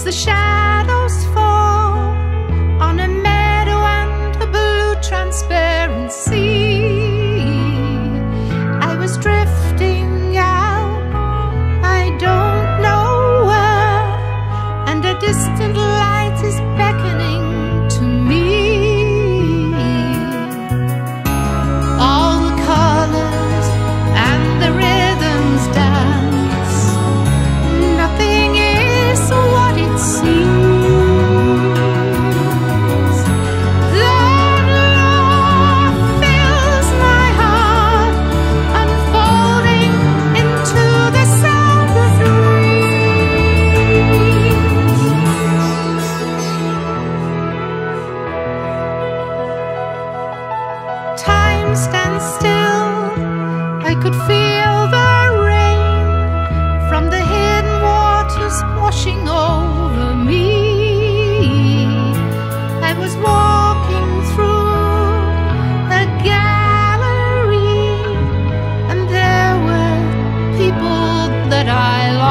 the shadows fall on a meadow and a blue transparent sea. I was drifting out, I don't know where, and a distant light is beckoning to me. All the colors and the rhythms dance. Nothing is what it seems. Then love fills my heart, unfolding into the sound of dreams. Time stands still, I could feel the rain from the hidden waters washing over me. I was walking through a gallery, and there were people that I loved.